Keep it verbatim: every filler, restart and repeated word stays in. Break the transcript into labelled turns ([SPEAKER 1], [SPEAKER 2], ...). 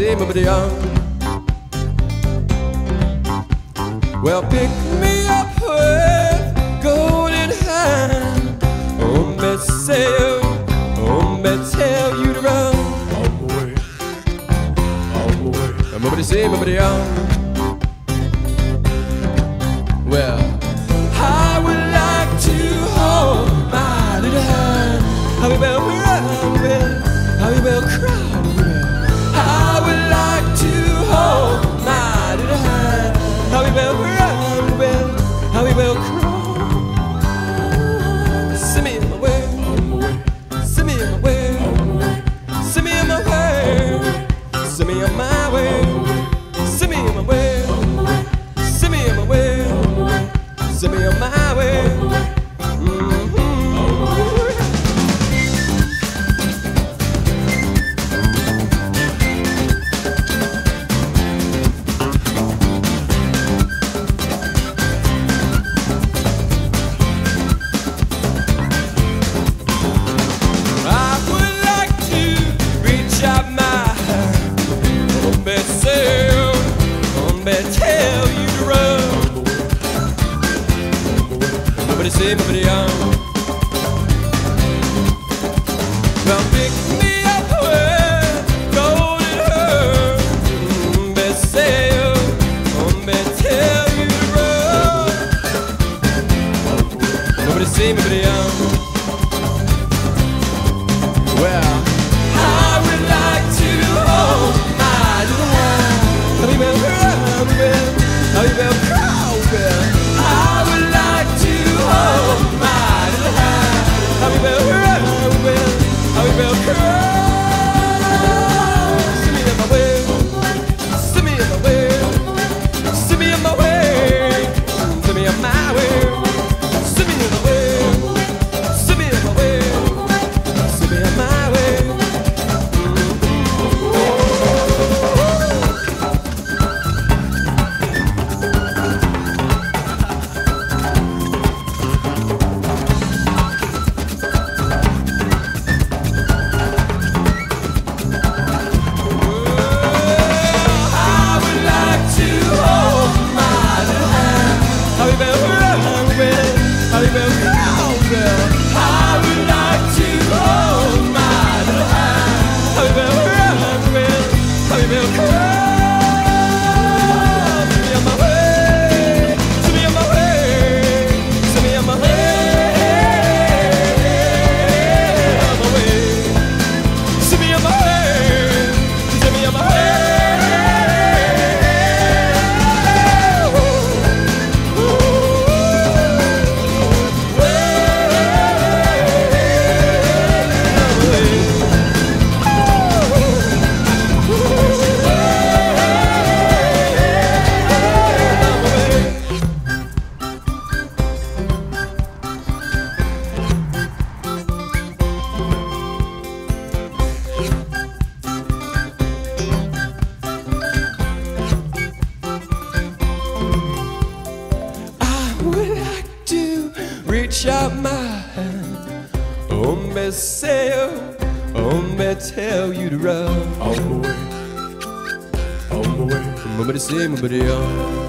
[SPEAKER 1] say, nobody on. Well, pick me up with golden hand. Oh, me say, oh, me tell you to run.
[SPEAKER 2] On the way, on the way.
[SPEAKER 1] Nobody say, nobody on. Well, I would like to hold my little hand. How we will run, how we will cry. I would like to hold my little hand. How we will run, how we will cry. Send me in my way, send me in my way, send me in my way, send me on my way, send me in my way, send me in my way, send me on my way. Say, nobody on. Well, pick me up with golden hair. Mm, be say, oh, be tell you to run. Nobody say, nobody on. Well, I would like to hold my little hand. How you will run, how you will crawl, well. I would like to hold my little hand. How we will run, how we will cry. Send me in my way, send me in my way, send me in my way, send me in my way, send me in my way, send me in my way, send me in my way. Reach out my hand, oh me say, oh me tell you to run.
[SPEAKER 2] On the way, on the way.
[SPEAKER 1] Nobody say, nobody on.